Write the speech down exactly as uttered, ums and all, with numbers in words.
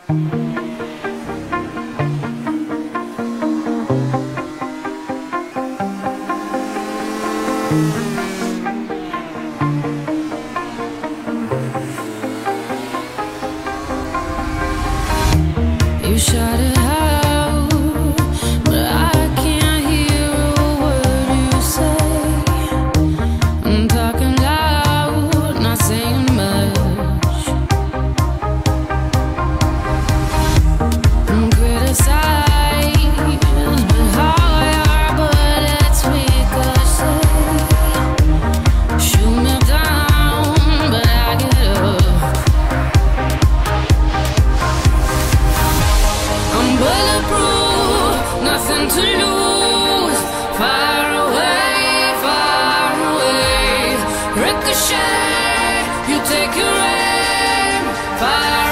You shot it out, but I can't hear a word you say. I'm talking loud, not saying much. I'm criticized, but how your bullets ricochet. Shoot me down, but I get up. I'm bulletproof, nothing to lose. Far away, far away. Ricochet, you take your aim. Far